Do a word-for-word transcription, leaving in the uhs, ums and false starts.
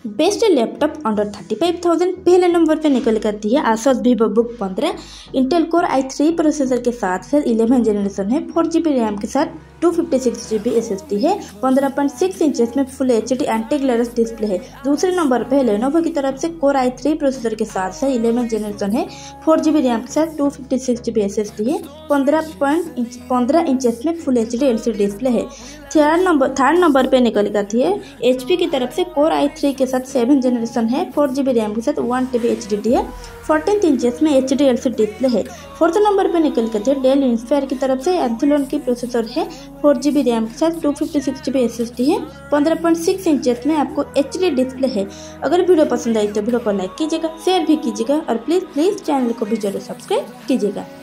Best laptop under thirty five thousand पहले number पे निकल करती है आसुस वीवो बुक पंद्रह। Intel core I three processor के साथ फिर इलेवन जनरेशन है, फोर जी बी रैम के साथ two fifty six G B S S D है, पंद्रह पॉइंट सिक्स इंचेस में full H D anti glares display है। दूसरे नंबर पे लेनोवो की तरफ से कोर आई थ्री प्रोसेसर के साथ से इलेवन जनरेशन है, फोर जी बी रैम के साथ two fifty six G B S S D है, पंद्रह पॉइंट पंद्रह इंचेस में full H D L C D display है। थर्ड नंबर थर्ड नंबर पे निकल जाती है एच पी की तरफ से कोर आई थ्री के साथ सेवन जनरेशन है, फोर जी बी रैम के साथ one T B H D D है, फोर्टीन इंचेस में H D L C display है। फोर्थ नंबर पे निकल करती है डेल इंस्पायर की तरफ से एंथलोन की प्रोसेसर है, फोर जी बी रैम के साथ two fifty six G B S S D है, पंद्रह पॉइंट सिक्स इंचेस में आपको एच डी डिस्प्ले है। अगर वीडियो पसंद आई तो वीडियो को लाइक कीजिएगा, शेयर भी कीजिएगा और प्लीज़ प्लीज़ चैनल को भी जरूर सब्सक्राइब कीजिएगा।